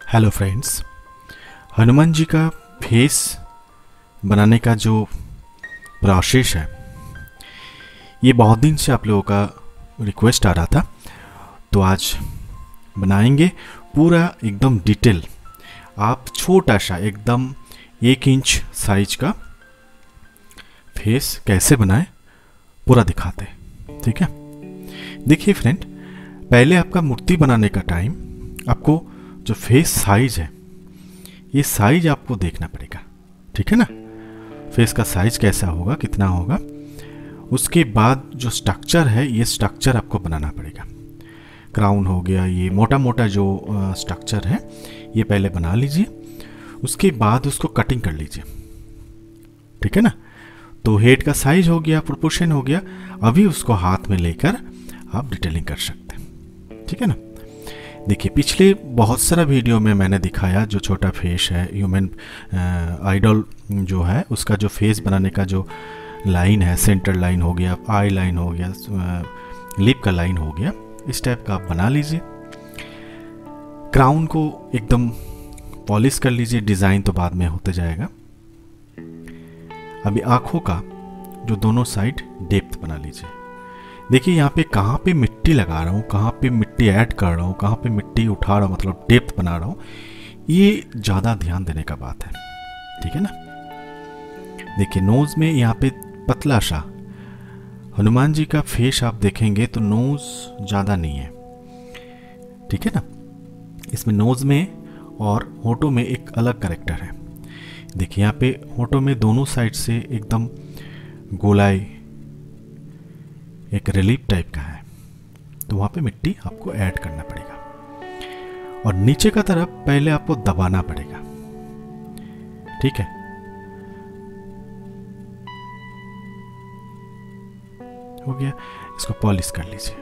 Hello friends, Hanuman ji का face बनाने का जो प्रोसेस है ये बहुत दिन से आप लोगों का रिक्वेस्ट आ रहा था, तो आज बनाएंगे पूरा एकदम डिटेल। आप छोटा सा एकदम 1 इंच साइज का फेस कैसे बनाएं पूरा दिखाते हैं। ठीक है, देखिए फ्रेंड, पहले आपका मूर्ति बनाने का टाइम आपको जो फेस साइज है ये साइज आपको देखना पड़ेगा। ठीक है ना, फेस का साइज कैसा होगा, कितना होगा, उसके बाद जो स्ट्रक्चर है ये स्ट्रक्चर आपको बनाना पड़ेगा। क्राउन हो गया, ये मोटा मोटा जो स्ट्रक्चर है ये पहले बना लीजिए, उसके बाद उसको कटिंग कर लीजिए। ठीक है ना, तो हेड का साइज हो गया, प्रोपोर्शन हो गया, अभी उसको हाथ में लेकर आप डिटेलिंग कर सकते हैं। ठीक है ना, देखिए पिछले बहुत सारा वीडियो में मैंने दिखाया जो छोटा फेस है, ह्यूमन आइडल जो है उसका जो फेस बनाने का जो लाइन है, सेंटर लाइन हो गया, आई लाइन हो गया, लिप का लाइन हो गया, इस टाइप का आप बना लीजिए। क्राउन को एकदम पॉलिश कर लीजिए, डिज़ाइन तो बाद में होते जाएगा। अभी आँखों का जो दोनों साइड डेप्थ बना लीजिए। देखिए यहाँ पे कहाँ पे मिट्टी लगा रहा हूँ, कहाँ पे मिट्टी ऐड कर रहा हूँ, कहाँ पे मिट्टी उठा रहा हूँ, मतलब डेप्थ बना रहा हूँ, ये ज़्यादा ध्यान देने का बात है। ठीक है ना, देखिए नोज़ में यहाँ पे पतला सा हनुमान जी का फेस आप देखेंगे तो नोज़ ज़्यादा नहीं है। ठीक है ना, इसमें नोज़ में और होठों में एक अलग कैरेक्टर है। देखिए यहाँ पे होठों में दोनों साइड से एकदम गोलाई एक रिलीफ टाइप का है, तो वहाँ पे मिट्टी आपको ऐड करना पड़ेगा और नीचे का तरफ पहले आपको दबाना पड़ेगा। ठीक है, हो गया, इसको पॉलिश कर लीजिए।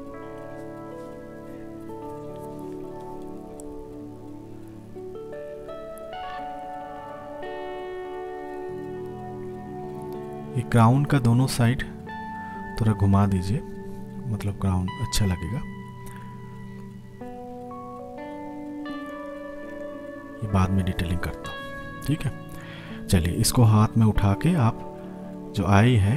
ये क्राउन का दोनों साइड थोड़ा घुमा दीजिए, मतलब क्राउन अच्छा लगेगा। ये बाद में डिटेलिंग करता हूँ। ठीक है, चलिए इसको हाथ में उठा के आप जो आई है,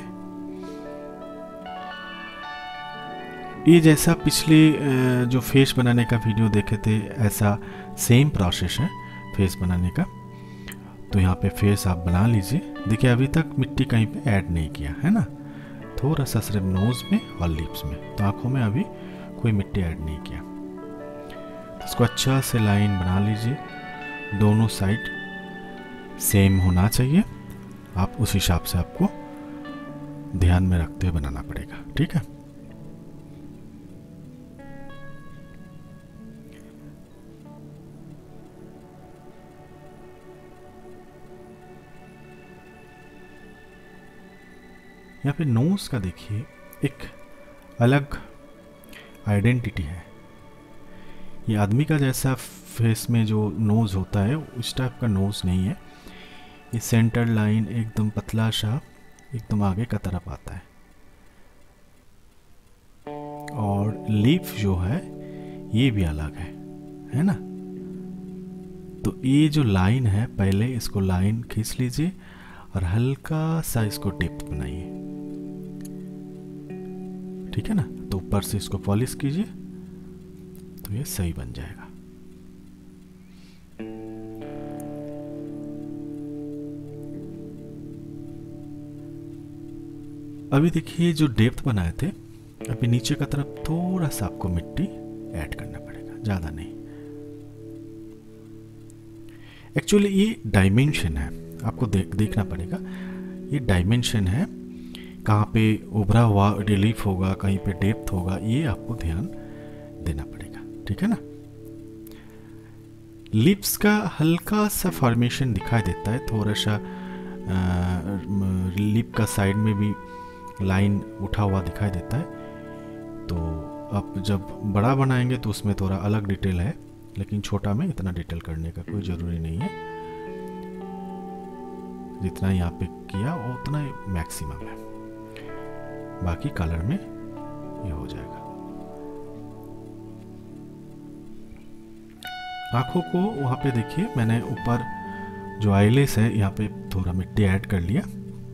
ये जैसा पिछले जो फेस बनाने का वीडियो देखे थे ऐसा सेम प्रोसेस है फेस बनाने का। तो यहाँ पे फेस आप बना लीजिए। देखिए अभी तक मिट्टी कहीं पे ऐड नहीं किया है ना, थोड़ा सा सिर्फ नोज में और लिप्स में, तो आंखों में अभी कोई मिट्टी ऐड नहीं किया। तो इसको अच्छा से लाइन बना लीजिए, दोनों साइड सेम होना चाहिए। आप उस हिसाब से आपको ध्यान में रखते हुए बनाना पड़ेगा। ठीक है, यहाँ पे नोज का देखिए एक अलग आइडेंटिटी है। ये आदमी का जैसा फेस में जो नोज होता है उस टाइप का नोज नहीं है। ये सेंटर लाइन एकदम पतला सा एकदम आगे का तरफ आता है, और लिप जो है ये भी अलग है ना। तो ये जो लाइन है, पहले इसको लाइन खींच लीजिए और हल्का सा इसको डेप्थ बनाइए। ठीक है ना, तो ऊपर से इसको पॉलिश कीजिए तो ये सही बन जाएगा। अभी देखिए जो डेप्थ बनाए थे, अभी नीचे का तरफ थोड़ा सा आपको मिट्टी ऐड करना पड़ेगा, ज्यादा नहीं। एक्चुअली ये डायमेंशन है, आपको देखना पड़ेगा। ये डायमेंशन है, कहाँ पे उभरा हुआ रिलीफ होगा, कहीं पे डेप्थ होगा, ये आपको ध्यान देना पड़ेगा। ठीक है ना, लिप्स का हल्का सा फॉर्मेशन दिखाई देता है, थोड़ा सा लिप का साइड में भी लाइन उठा हुआ दिखाई देता है। तो आप जब बड़ा बनाएंगे तो उसमें थोड़ा अलग डिटेल है, लेकिन छोटा में इतना डिटेल करने का कोई ज़रूरी नहीं है। जितना यहाँ पे किया उतना मैक्सिमम है, बाकी कलर में ये हो जाएगा। आँखों को वहाँ पे देखिए मैंने ऊपर जो आईलेस है यहाँ पे थोड़ा मिट्टी ऐड कर लिया।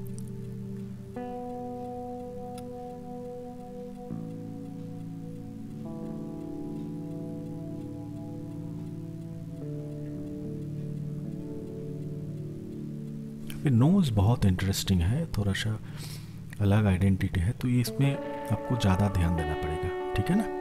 नोज बहुत इंटरेस्टिंग है, थोड़ा सा अलग आइडेंटिटी है, तो ये इसमें आपको ज़्यादा ध्यान देना पड़ेगा, ठीक है ना।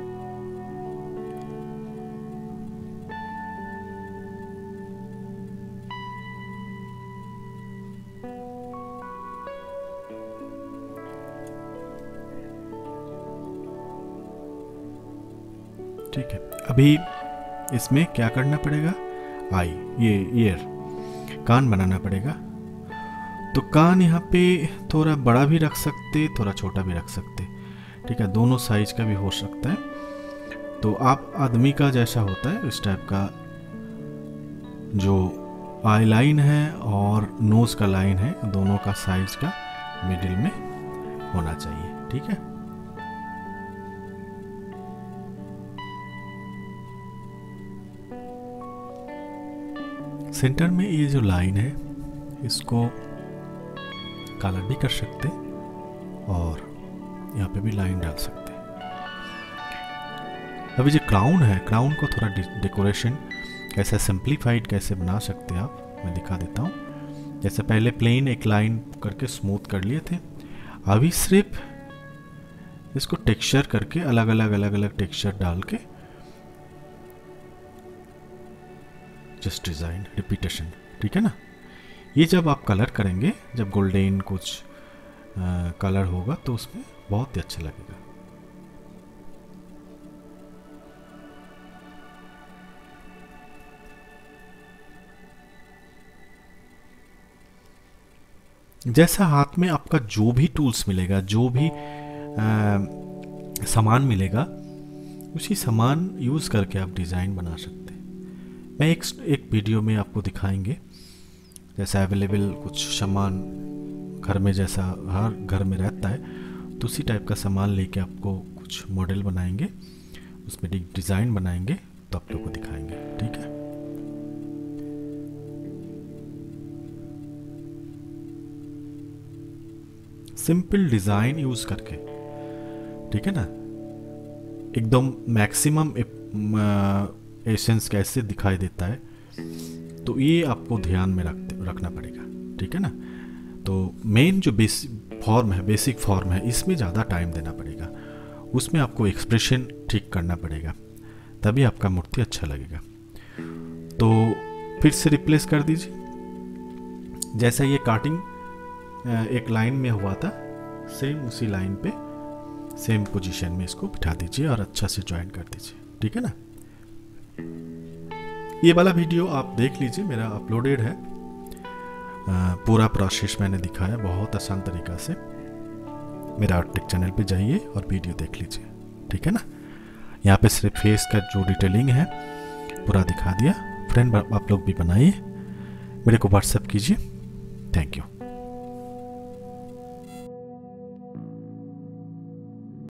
ठीक है, अभी इसमें क्या करना पड़ेगा, आई ये ईयर कान बनाना पड़ेगा। तो कान यहाँ पे थोड़ा बड़ा भी रख सकते, थोड़ा छोटा भी रख सकते, ठीक है, दोनों साइज का भी हो सकता है। तो आप आदमी का जैसा होता है इस टाइप का जो आई लाइन है और नोज का लाइन है, दोनों का साइज का मिडिल में होना चाहिए, ठीक है। सेंटर में ये जो लाइन है इसको कलर भी कर सकते और यहाँ पे भी लाइन डाल सकते हैं। अभी जो क्राउन है, क्राउन को थोड़ा डेकोरेशन कैसे सिंप्लीफाइड कैसे बना सकते हैं आप, मैं दिखा देता हूँ। जैसे पहले प्लेन एक लाइन करके स्मूथ कर लिए थे, अभी सिर्फ इसको टेक्सचर करके अलग अलग टेक्सचर डाल के जस्ट डिज़ाइन रिपीटेशन, ठीक है ना। ये जब आप कलर करेंगे, जब गोल्डन कुछ कलर होगा तो उसमें बहुत ही अच्छा लगेगा। जैसा हाथ में आपका जो भी टूल्स मिलेगा, जो भी सामान मिलेगा, उसी सामान यूज़ करके आप डिज़ाइन बना सकते हैं। मैं एक वीडियो में आपको दिखाएंगे, जैसा अवेलेबल कुछ सामान घर में जैसा हर घर में रहता है, तो उसी टाइप का सामान लेके आपको कुछ मॉडल बनाएंगे, उसमें डिज़ाइन बनाएंगे, तो आप लोग को दिखाएंगे, ठीक है। सिंपल डिज़ाइन यूज़ करके, ठीक है ना, एकदम मैक्सिमम एसेंस कैसे दिखाई देता है, तो ये आपको ध्यान में रखना पड़ेगा, ठीक है ना। तो मेन जो बेसिक फॉर्म है, इसमें ज़्यादा टाइम देना पड़ेगा, उसमें आपको एक्सप्रेशन ठीक करना पड़ेगा, तभी आपका मूर्ति अच्छा लगेगा। तो फिर से रिप्लेस कर दीजिए, जैसा ये काटिंग एक लाइन में हुआ था, सेम उसी लाइन पे सेम पोजीशन में इसको बिठा दीजिए और अच्छा से ज्वाइन कर दीजिए, ठीक है ना। ये वाला वीडियो आप देख लीजिए, मेरा अपलोडेड है, पूरा प्रोसेस मैंने दिखाया बहुत आसान तरीका से। मेरा आर्ट टेक चैनल पे जाइए और वीडियो देख लीजिए, ठीक है ना। यहाँ पे सिर्फ फेस का जो डिटेलिंग है पूरा दिखा दिया। फ्रेंड आप लोग भी बनाइए, मेरे को व्हाट्सएप कीजिए। Thank you.